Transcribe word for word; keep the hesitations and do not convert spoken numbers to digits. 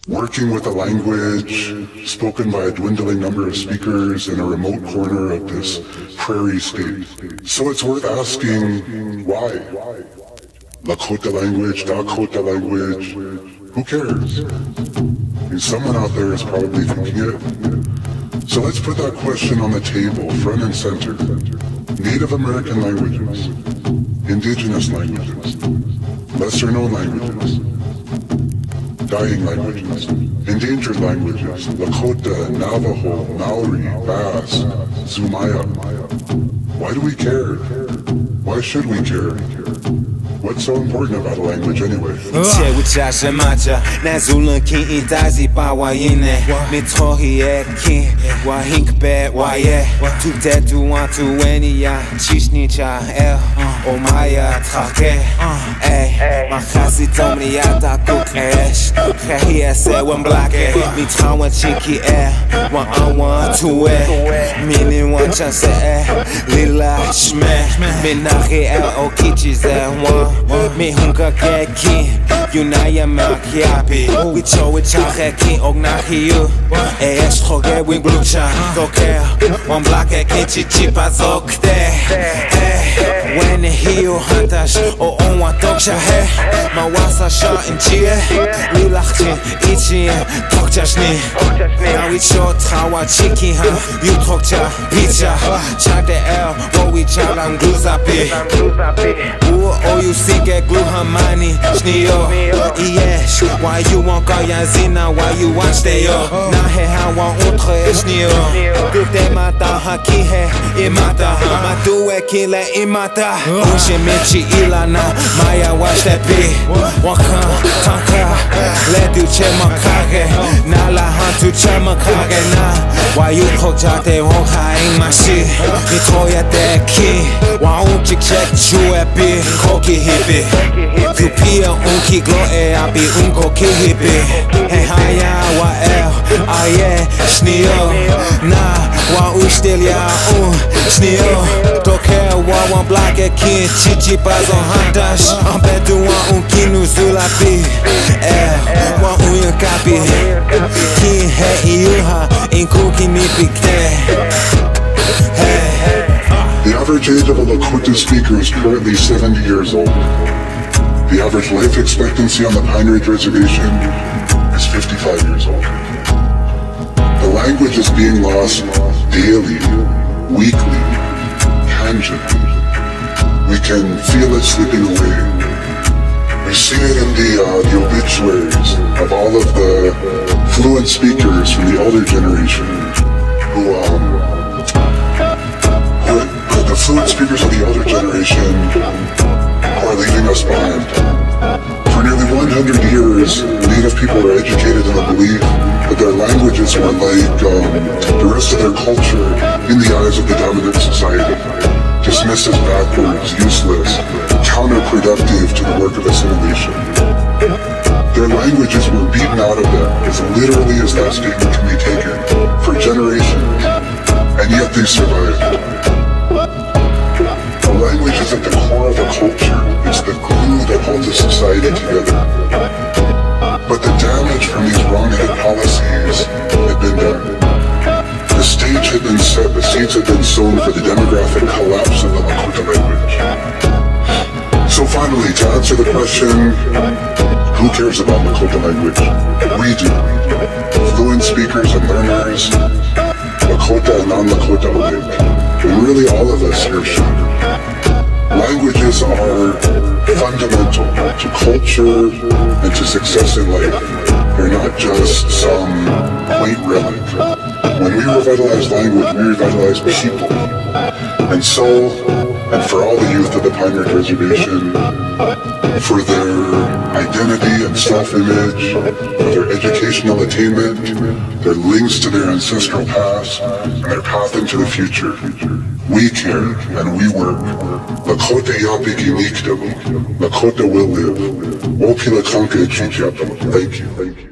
Working with a language spoken by a dwindling number of speakers in a remote corner of this prairie state. So it's worth asking, why? Lakota language, Dakota language, who cares? I mean, someone out there is probably thinking it. So let's put that question on the table, front and center. Native American languages, indigenous languages, lesser known languages, dying languages, endangered languages, Lakota, Navajo, Maori, Basque, Zumaya. Why do we care? Why should we care? What's so important about a language anyway? Mi hunka keki, Yunaya Makiapi. We show it Chaki, Ognahiu. Es Hoge, we Blucha, Doker, one black a kitchi chipa zokte. When the heel hunters, or on what dogsha hair, Mawasa shot in cheer, Lulachin, Ichi, Tokchashni. Now we show Tawa Chiki, huh? You Tokcha, Pizza, Chak the L, what we chow and Gluzapi. Oh, you see, get glue Hamani, Sneo, yes. Why you want Gayazina, why you want stay up? Now, hey, how want Utre, Sneo. Good day, Mata, Haki, Imata, Matue, Kile, Imata. Ushimichi, Ilana, Maya, watch that be. Waka, Tanka, let you check my kage. Nala, Hantu, Chamakage, na. Why you talk Jate, Woka, in my shit? Nitoya, that key. Why don't you check you at be? Koki hippie, tu pia unki gloe abi unko ki hippie. Hey haya wa el aye snio na wa ustelia un snio. Toke wa wan black e kin chichi pas on hantas. Ambetu wa unki nuzula pi el wa unya kapi. Kin he iuha in kuki ni pikte. Hey. The average age of a Lakota speaker is currently seventy years old. The average life expectancy on the Pine Ridge Reservation is fifty-five years old. The language is being lost daily, weekly, tangibly. We can feel it slipping away. We see it in the, uh, the obituaries of all of the fluent speakers from the elder generation who, um, the fluent speakers of the elder generation who are leaving us behind. For nearly one hundred years, Native people were educated in the belief that their languages were like um, the rest of their culture in the eyes of the dominant society, dismissed as backwards, useless, counterproductive to the work of assimilation. Their languages were beaten out of them, as literally as that statement can be taken, for generations, and yet they survived. Language is at the core of a culture. It's the glue that holds a society together. But the damage from these wrong-headed policies had been done. The stage had been set, the seeds had been sown for the demographic collapse of the Lakota language. So finally, to answer the question, who cares about Lakota language? We do. Fluent speakers and learners, Lakota and non-Lakota alike. And really all of us here should. Languages are fundamental to culture and to success in life. They're not just some quaint relic. When we revitalize language, we revitalize people. And so, and for all the youth of the Pine Ridge Reservation, for their identity and self-image, for their educational attainment, their links to their ancestral past, and their path into the future, we care and we work. Lakota yapik inikdabu. Lakota will live. Wopi lakanka chichapu. Thank you. Thank you.